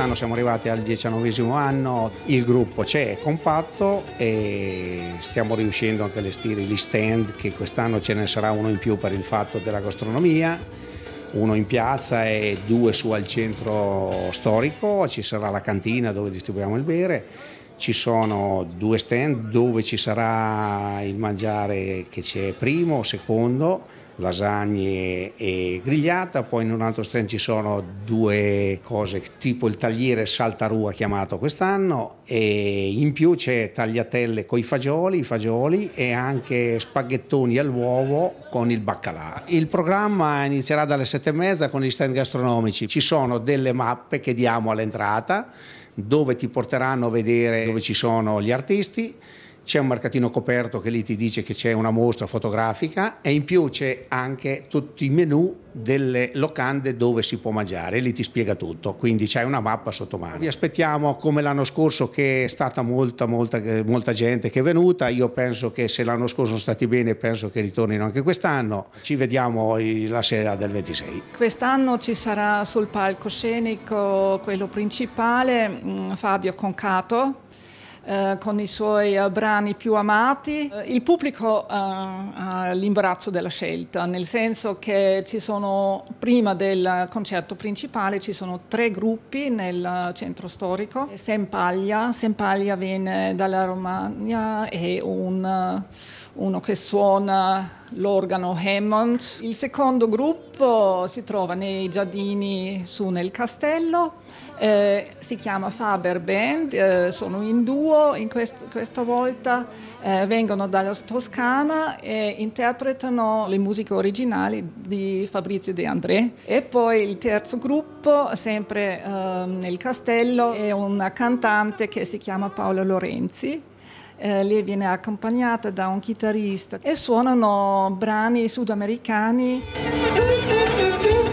quest'anno siamo arrivati al 19° anno, il gruppo c'è, è compatto e stiamo riuscendo anche a allestire gli stand, che quest'anno ce ne sarà uno in più per il fatto della gastronomia, uno in piazza e 2 su al centro storico, ci sarà la cantina dove distribuiamo il bere. Ci sono 2 stand dove ci sarà il mangiare che c'è primo, secondo, lasagne e grigliata, poi in un altro stand ci sono 2 cose tipo il tagliere saltarua chiamato quest'anno, e in più c'è tagliatelle con i fagioli e anche spaghettoni all'uovo con il baccalà. Il programma inizierà dalle 7:30 con gli stand gastronomici. Ci sono delle mappe che diamo all'entrata dove ti porteranno a vedere dove ci sono gli artisti. C'è un mercatino coperto che lì ti dice che c'è una mostra fotografica e in più c'è anche tutti i menù delle locande dove si può mangiare, lì ti spiega tutto, quindi c'hai una mappa sotto mano. Vi aspettiamo come l'anno scorso, che è stata molta gente che è venuta. Io penso che se l'anno scorso sono stati bene, penso che ritornino anche quest'anno. Ci vediamo la sera del 26. Quest'anno ci sarà sul palcoscenico, quello principale, Fabio Concato, con i suoi brani più amati. Il pubblico ha l'imbarazzo della scelta, nel senso che ci sono, prima del concerto principale, ci sono 3 gruppi nel centro storico. Sempaglia viene dalla Romagna e uno che suona l'organo Hammond. Il secondo gruppo si trova nei giardini su nel castello. Si chiama Faber Band, sono in duo questa volta, vengono dalla Toscana e interpretano le musiche originali di Fabrizio De André. E poi il terzo gruppo, sempre nel castello, è una cantante che si chiama Paola Lorenzi. Lei viene accompagnata da un chitarrista e suonano brani sudamericani.